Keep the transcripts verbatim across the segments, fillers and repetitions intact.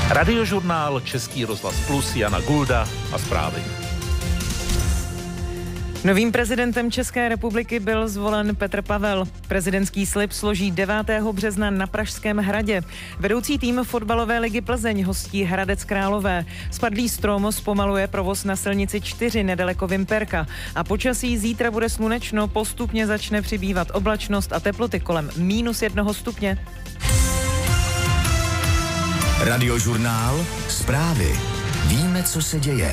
Radiožurnál, Český rozhlas Plus, Jana Gulda a zprávy. Novým prezidentem České republiky byl zvolen Petr Pavel. Prezidentský slib složí devátého března na Pražském hradě. Vedoucí tým fotbalové ligy Plzeň hostí Hradec Králové. Spadlý strom zpomaluje provoz na silnici čtyři nedaleko Vimperka. A počasí zítra bude slunečno, postupně začne přibývat oblačnost a teploty kolem mínus jednoho stupně. Radiožurnál, zprávy. Víme, co se děje.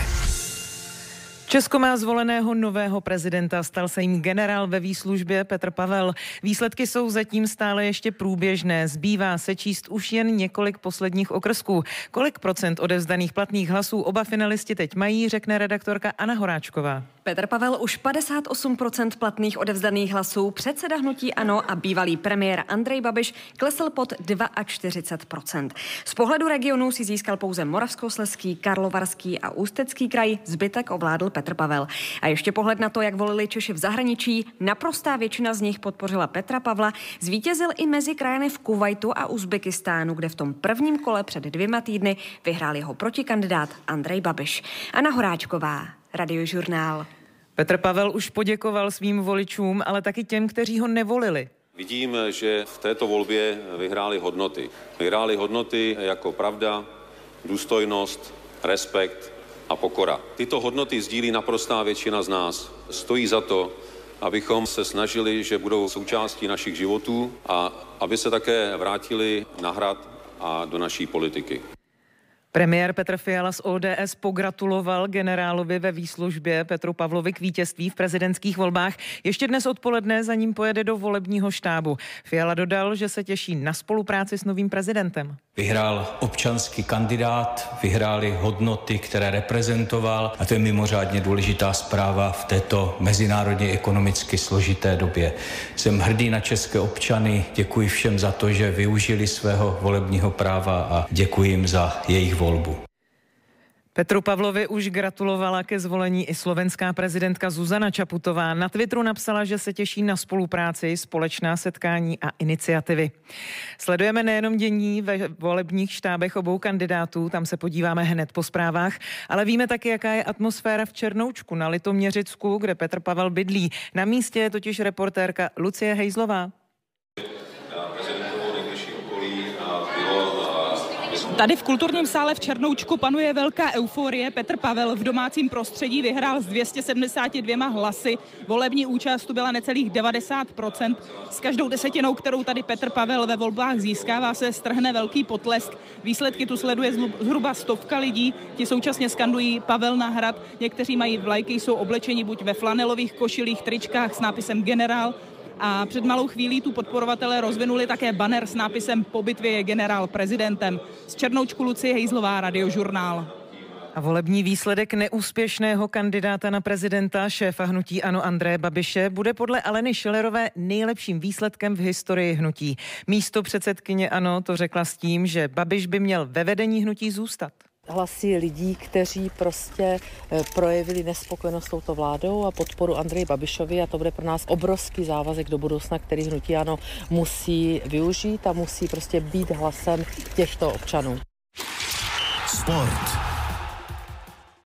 Česko má zvoleného nového prezidenta, stal se jim generál ve výslužbě Petr Pavel. Výsledky jsou zatím stále ještě průběžné, zbývá se číst už jen několik posledních okrsků. Kolik procent odevzdaných platných hlasů oba finalisti teď mají, řekne redaktorka Anna Horáčková. Petr Pavel už padesát osm procent platných odevzdaných hlasů, předseda hnutí ANO a bývalý premiér Andrej Babiš klesl pod čtyřicet dva procent. Z pohledu regionů si získal pouze Moravskoslezský, Karlovarský a Ústecký kraj, zbytek ovládl Petr Pavel. A ještě pohled na to, jak volili Češi v zahraničí. Naprostá většina z nich podpořila Petra Pavla. Zvítězil i mezi krajany v Kuvajtu a Uzbekistánu, kde v tom prvním kole před dvěma týdny vyhrál jeho protikandidát Andrej Babiš. Anna Horáčková, Radiožurnál. Petr Pavel už poděkoval svým voličům, ale taky těm, kteří ho nevolili. Vidím, že v této volbě vyhrály hodnoty. Vyhrály hodnoty jako pravda, důstojnost, respekt a pokora. Tyto hodnoty sdílí naprostá většina z nás. Stojí za to, abychom se snažili, že budou součástí našich životů a aby se také vrátili na hrad a do naší politiky. Premiér Petr Fiala z O D S pogratuloval generálovi ve výslužbě Petru Pavlovi k vítězství v prezidentských volbách. Ještě dnes odpoledne za ním pojede do volebního štábu. Fiala dodal, že se těší na spolupráci s novým prezidentem. Vyhrál občanský kandidát, vyhrály hodnoty, které reprezentoval, a to je mimořádně důležitá zpráva v této mezinárodně ekonomicky složité době. Jsem hrdý na české občany, děkuji všem za to, že využili svého volebního práva a děkuji jim za jejich volbu. Petru Pavlovi už gratulovala ke zvolení i slovenská prezidentka Zuzana Čaputová. Na Twitteru napsala, že se těší na spolupráci, společná setkání a iniciativy. Sledujeme nejenom dění ve volebních štábech obou kandidátů, tam se podíváme hned po zprávách, ale víme taky, jaká je atmosféra v Černoučku na Litoměřicku, kde Petr Pavel bydlí. Na místě je totiž reportérka Lucie Hejzlová. Tady v kulturním sále v Černoučku panuje velká euforie. Petr Pavel v domácím prostředí vyhrál s dvě stě sedmdesát dva hlasy. Volební účast tu byla necelých devadesát procent. S každou desetinou, kterou tady Petr Pavel ve volbách získává, se strhne velký potlesk. Výsledky tu sleduje zhruba stovka lidí. Ti současně skandují Pavel na hrad. Někteří mají vlajky, jsou oblečeni buď ve flanelových košilích, tričkách s nápisem generál. A před malou chvílí tu podporovatelé rozvinuli také banner s nápisem Po bitvě je generál prezidentem. Z Černoučku Lucie Hejzlová, Radiožurnál. A volební výsledek neúspěšného kandidáta na prezidenta, šéfa hnutí ANO Andreje Babiše, bude podle Aleny Schillerové nejlepším výsledkem v historii hnutí. Místo předsedkyně ANO to řekla s tím, že Babiš by měl ve vedení hnutí zůstat. Hlasy lidí, kteří prostě projevili nespokojenost s touto vládou a podporu Andreji Babišovi, a to bude pro nás obrovský závazek do budoucna, který hnutí ANO musí využít a musí prostě být hlasem těchto občanů. Sport.